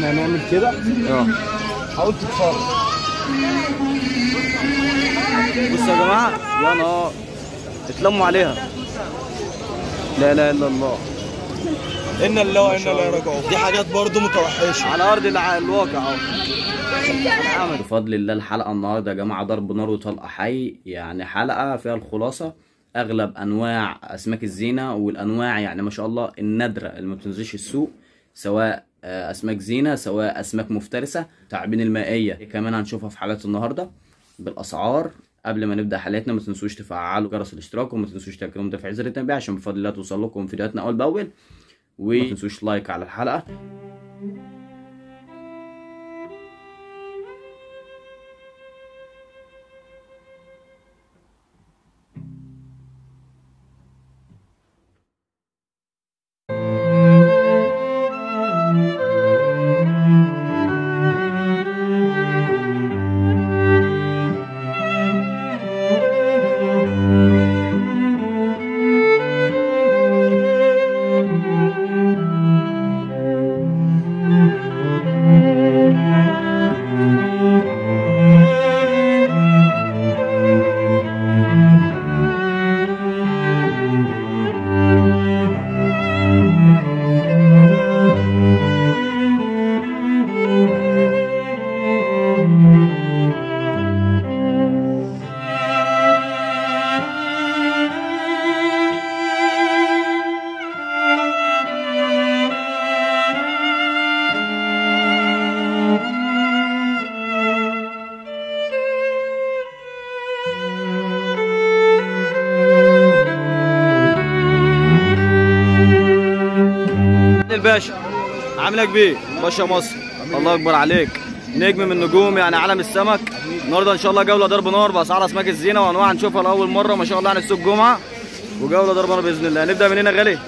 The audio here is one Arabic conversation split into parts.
احنا هنعمل كده. حاول تتفرج. بصوا يا جماعه، يا نهار اتلموا عليها. لا اله الا الله. ان الله وانا لا راجعون. دي حاجات برضو متوحشه على ارض الواقع اهو. بفضل الله الحلقه النهارده يا جماعه ضرب نار وطلقه حي، يعني حلقه فيها الخلاصه اغلب انواع اسماك الزينه، والانواع يعني ما شاء الله النادره اللي ما بتنزلش السوق، سواء اسماك زينه سواء اسماك مفترسه. التعابين المائيه كمان هنشوفها في حلقه النهارده بالاسعار. قبل ما نبدا حلقتنا ما تنسوش تفعلوا جرس الاشتراك، وما تنسوش تاكدوا تفعيل زر التنبيه عشان بفضل الله توصل لكم فيديوهاتنا اول باول، وما تنسوش لايك على الحلقه. الباشا عامل ايه كبير؟ باشا مصر، الله اكبر عليك، نجم من النجوم يعني عالم السمك. النهارده ان شاء الله جوله ضرب نار باسعار اسماك الزينه وانواع هنشوفها لاول مره ما شاء الله عن السوق جمعه، وجوله ضرب نار باذن الله. نبدا من هنا غالي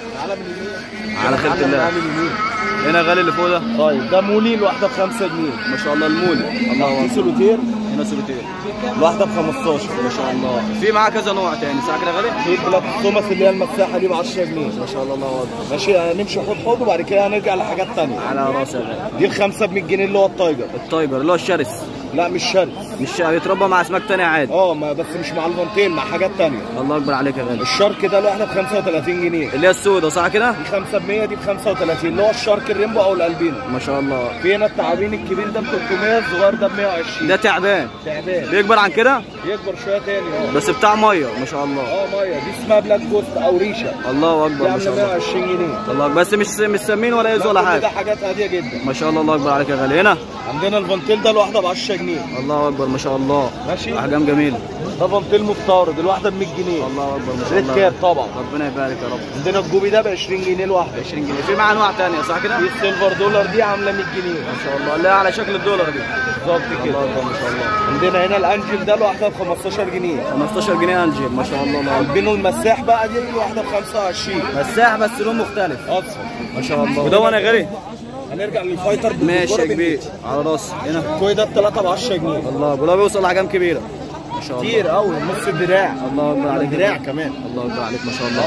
على خيرة الله. هنا غالي اللي فوق ده. طيب ده مولي الواحده ب 5 جنيه ما شاء الله. المولي الله اكبر. في سولوتير، هنا سولوتير الواحده ب 15 ما شاء الله. في معاه كذا نوع تاني صح كده غالي؟ في بلاك توماس اللي هي المساحه دي ب 10 جنيه ما شاء الله. الله اكبر. ماشي. هنمشي حوض وبعد كده هنرجع لحاجات ثانيه. على راسي يا غالي. دي ب5 ب 100 جنيه اللي هو التايجر. التايجر اللي هو الشرس. لا مش شرس، مش بيتربى مع اسماك تانية عادي. بس مش مع الفونتين، مع حاجات تانية. الله اكبر عليك يا غالي. الشارك ده الواحده ب 35 جنيه اللي هي السوداء صح كده؟ دي 5 ب 100، دي ب 35 اللي هو الشارك الريمبو او الالبينو. ما شاء الله. في هنا التعابين الكبير ده ب 300، الصغير ده ب 120. ده تعبان تعبان بيكبر عن كده؟ يكبر شويه تاني بس بتاع ميه ما شاء الله. ميه. دي اسمها بلاك جوست او ريشه. الله اكبر ما شاء الله. 120 جنيه. الله اكبر. بس مش سمين ولا يزو ولا حاجه. ده حاجات هاديه جدا ما شاء الله. الله اكبر عليك يا غالي. هنا عندنا الفانتيل ده الواحده ب 10 جنيه. الله اكبر ما شاء الله. ماشي. احجام جميله. ده فانتيل مستورد الواحده ب 100 جنيه. الله اكبر ما شاء ريد الله. كاب طبعا. ربنا يبارك يا رب. عندنا الجوبي ده ب 20 جنيه الواحده. 20 جنيه. في معاه انواع ثانيه صح كده؟ في السيلفر دولار دي عامله 100 جنيه ما شاء الله، اللي هي على شكل الدولار دي. بالظبط كده. الله اكبر ما شاء الله. عندنا هنا الانجل ده الواحده ب 15 جنيه. 15 جنيه انجل ما شاء الله. الله اكبر. البينو المساح بقى دي الواحده ب 25. مساح بس لون مختلف. اصفر ما شاء الله. وده وانا غالي. هنرجع للفايتر ماشي يا كبير على راسي. هنا الكوي ده ب3 ب 10 جنيه. الله اكبر. بيوصل لاحجام كبيره ما شاء الله. كتير قوي، نص الدراع. الله اكبر عليك. دراع كمان. الله اكبر عليك ما شاء الله.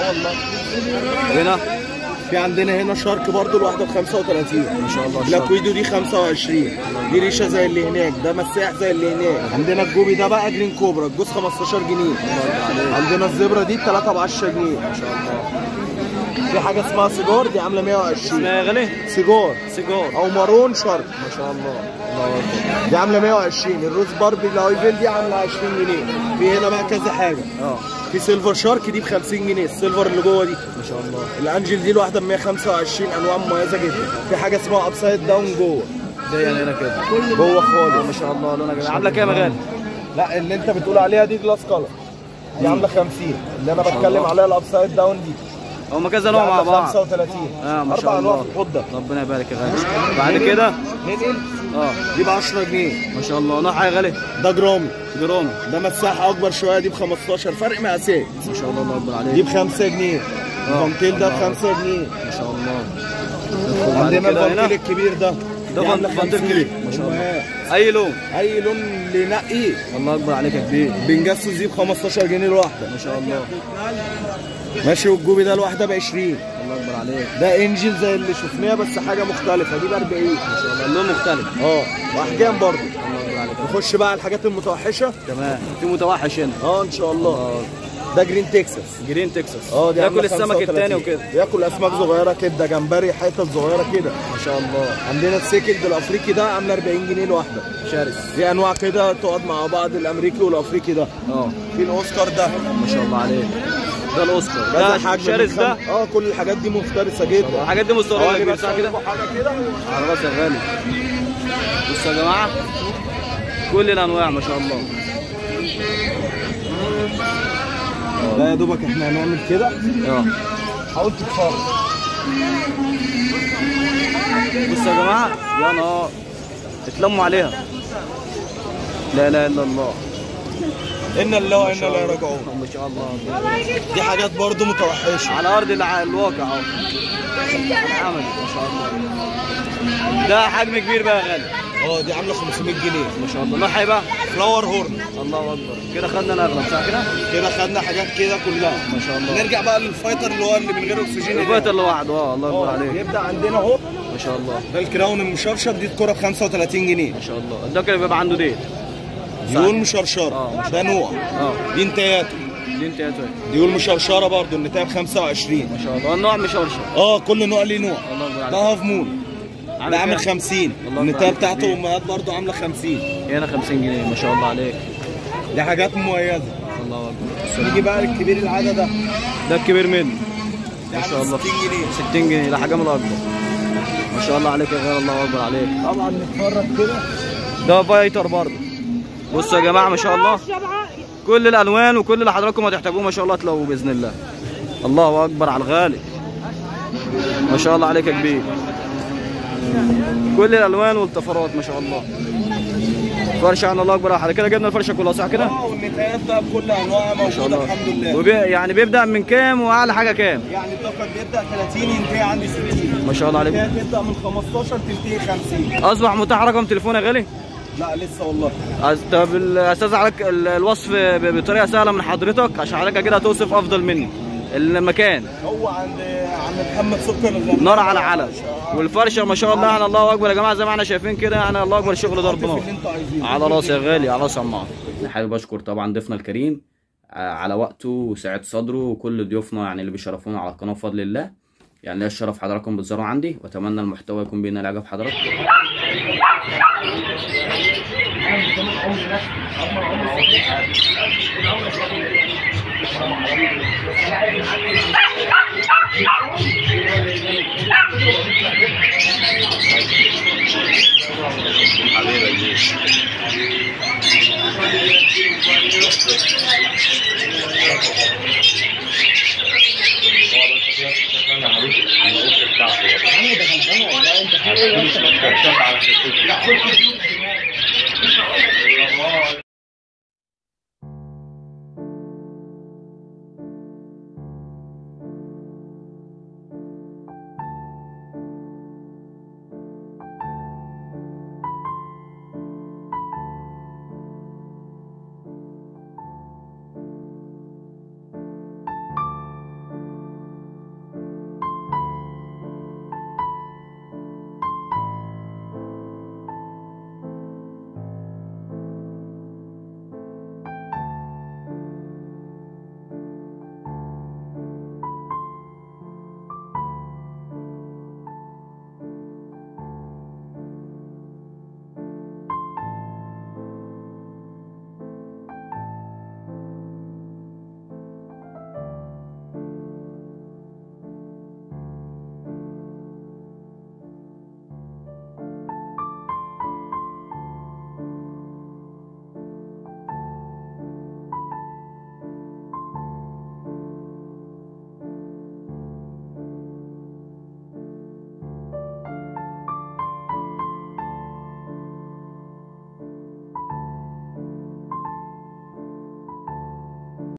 والله. هنا في عندنا هنا شارك برضو الواحده ب 35 ما شاء الله. بلاك ويدو دي 25. دي ريشه زي اللي هناك، ده مساح زي اللي هناك. عندنا الجوبي ده بقى جرين كوبرا، الجوز 15 جنيه. عندنا الزبره دي 3 ب 10 جنيه ما شاء الله. في حاجه اسمها سيجار دي عامله 120. اسمها غالي؟ سيجار سيجار او مارون شارك ما شاء الله. الله اكبر. دي عامله 120. الروز باربي لايفل دي عامله 20 جنيه. في هنا بقى كذا حاجه. في سيلفر شارك دي ب 50 جنيه، السيلفر اللي جوه دي ما شاء الله. الانجل دي الواحده ب 125. انواع مميزه جدا. في حاجه اسمها ابسايد داون جوه. ده يعني هنا كده جوه خالص ما شاء الله. لونها جميل. عامله كام يا غالي؟ لا اللي انت بتقول عليها دي جلاس كلر، دي عامله 50. اللي انا بتكلم عليها الابسايد داون دي هما كذا نوع مع بعض. 35. ما شاء الله. 4 انواع في الحوض ده. ربنا يبارك يا غالي. بعد كده ننقل دي ب 10 جنيه ما شاء الله. نوعها يا غالي؟ ده جرامي. جرامي ده مساحه اكبر شويه، دي ب 15. فرق مقاسات ما شاء الله. الله اكبر عليك. دي ب 5 جنيه. الفانتيل ده ب 5 جنيه ما شاء الله. عندنا الفانتيل الكبير ده فانتيل كبير ما شاء الله. اي لون؟ اي لون اللي نقيه. الله اكبر عليك يا كبير. بنجسس دي ب 15 جنيه الواحده ما شاء الله. ماشي. والجوبي ده الواحده ب 20. الله اكبر عليك. ده انجل زي اللي شفناه بس حاجه مختلفه، دي ب 40 ما شاء الله، اللون مختلف. واحجام برضه. الله اكبر عليك. نخش بقى على الحاجات المتوحشه. تمام، في متوحش هنا. ان شاء الله. ده جرين تكساس. جرين تكساس. دي ياكل السمك التاني وكده. ياكل اسماك صغيره كده، جمبري، حتت صغيره كده. ما شاء الله. عندنا السيكلد الافريقي ده عامله 40 جنيه الواحده. شرس. دي انواع كده تقعد مع بعض، الامريكي والافريقي ده. في الاوسكار ده. ما شاء الله عليك. ده الاوسكار. ده حجم شرس ده. كل الحاجات دي مفترسه جدا. الحاجات دي مستورده صح كده؟ حاجه كده على راسي يا غالي. بصوا يا جماعه، كل الانواع ما شاء الله. لا يا دوبك احنا هنعمل كده. حاول تتفرج. بصوا يا جماعه، يا نهار اتلموا عليها. لا اله الا الله. إن الله وإنا إليه راجعون. ما شاء الله. دي حاجات برضو متوحشه على ارض الواقع اهو. عملي ما شاء الله. ده حجم كبير بقى يا غالي. دي عامله 500 جنيه. ما شاء الله. نوعها ايه بقى؟ فلاور هورن. الله اكبر. كده خدنا الاغلب صح كده؟ كده خدنا حاجات كده كلها. ما شاء الله. نرجع بقى للفايتر اللي هو اللي من غير اكسجين. الفايتر لوحده. الله اكبر عليك. يبدا عندنا اهو. ما شاء الله. ده الكراون المشرشر، دي الكوره ب 35 جنيه. ما شاء الله. ده كده بيبقى عنده ديل. ديول مشرشره. ده نوع. دي انتاياتو. ديول مشرشره برضه، النتايه ب 25. ما شاء الله. النوع مشرشر. كل نوع ليه نوع. الله اكبر عليك. ده هاف مون. ده عامل 50. النتايه بتاعته امهات برضه عامله 50. هنا 50 جنيه. ما شاء الله عليك. دي حاجات مميزه. الله اكبر. نيجي بقى للكبير العاده ده. ده الكبير منه. ما شاء الله. 60 جنيه. 60 جنيه. ده حجم الاكبر. ما شاء الله عليك يا غير. الله اكبر عليك. طبعا نتفرج كده. ده فايتر برضه. بصوا يا جماعه ما شاء الله، كل الالوان وكل اللي حضراتكم هتحتاجوه ما شاء الله تلاقوه باذن الله. الله اكبر على الغالي. ما شاء الله عليك يا كبير. كل الالوان والطفرات ما شاء الله. فرشه عن الله اكبر على كده. جبنا الفرشه كلها صح كده؟ والنتايات بقى بكل انواعها موجوده الحمد لله. يعني بيبدا من كام واعلى حاجه كام؟ يعني الطفل بيبدا 30 ينتهي عندي 60. ما شاء الله عليك. تبدا من 15 تنتهي 50. اصبح متاح رقم تليفون يا غالي؟ لا لسه والله. طب استاذ عليك الوصف بطريقه سهله من حضرتك عشان حضرتك كده توصف افضل مني المكان. هو عند محمد سكر الغني. نار على علم. والفرشه ما شاء الله يعني الله اكبر يا جماعه زي ما احنا شايفين كده يعني الله اكبر شغل ضرب نار. على راسي يا غالي، على راسي يا عمار. حابب اشكر طبعا ضيفنا الكريم على وقته وسعه صدره وكل ضيوفنا يعني اللي بيشرفونا على القناه بفضل الله. يعني ليا الشرف حضراتكم بتزوروا عندي واتمنى المحتوى يكون بينال اعجاب حضراتكم.